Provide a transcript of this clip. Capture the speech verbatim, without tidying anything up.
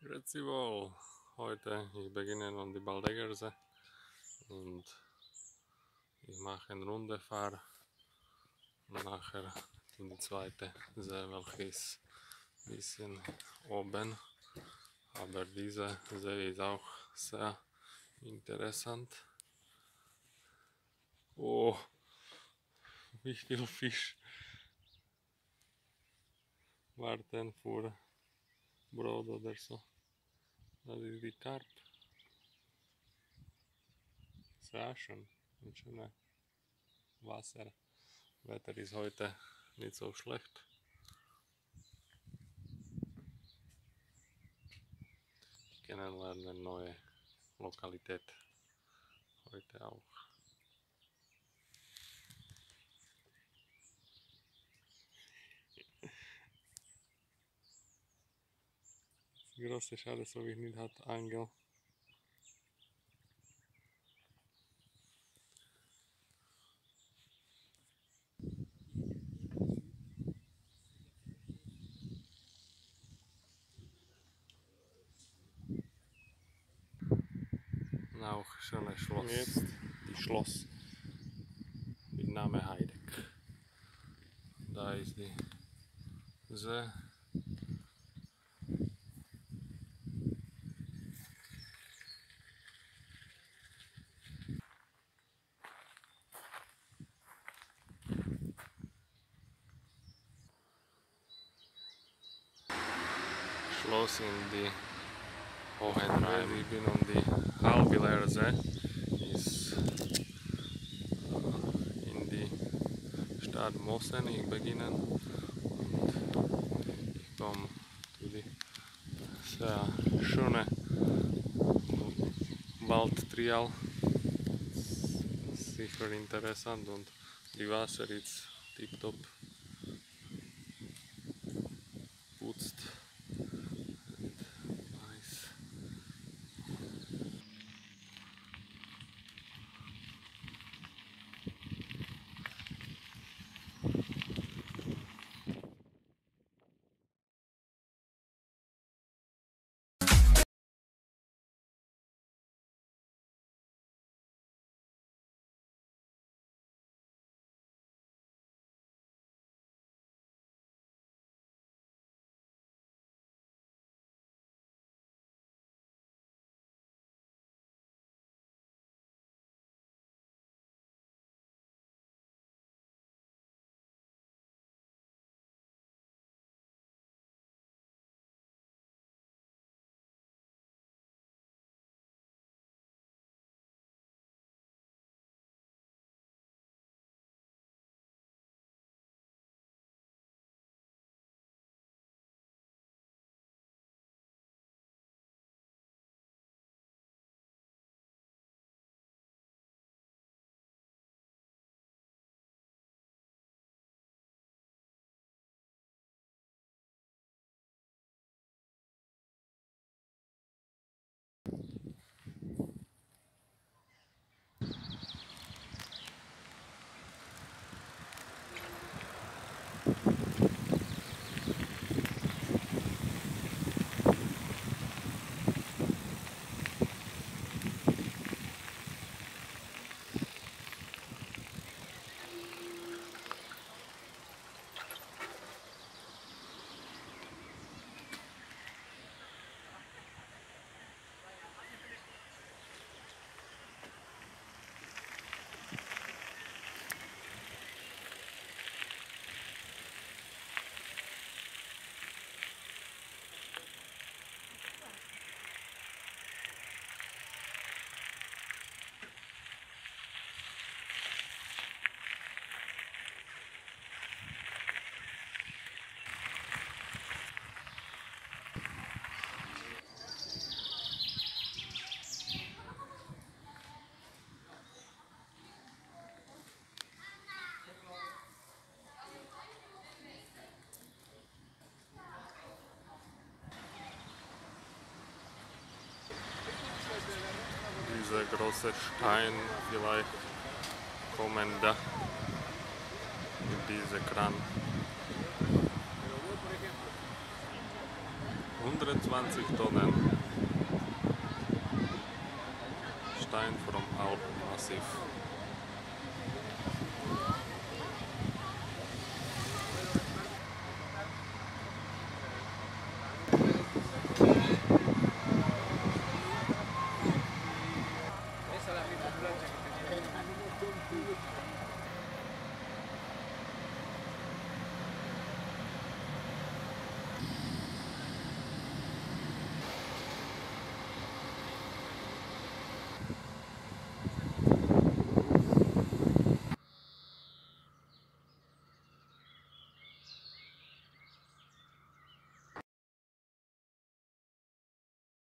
Grüezi wohl. Heute, ich beginne an die Baldegerse und ich mache eine Rundefahrt und nachher in die zweite See, welche ist ein bisschen oben, aber diese See ist auch sehr interessant. Oh, wie viel Fisch warten für Brot oder so. Das ist die Karp. Sehr schön und schönes Wasser. Wetter ist heute nicht so schlecht. Kennenlernen eine neue Lokalität heute auch. Die große Schade, so wie ich nicht hat Angel. Und auch schönes Schloss. Jetzt die Schloss mit Name Heideck. Da ist die See. Schloss in die Hohenheim. Ich bin um die Halbiler See. Ist in die Stadt Mosen. Ich beginne und ich komme zu die sehr schöne Waldtrial. Sicher interessant und die Wasser ist tiptop putzt. Nice. Dieser große Stein, vielleicht kommen da in diese Kran. hundertzwanzig Tonnen Stein vom Alpenmassiv.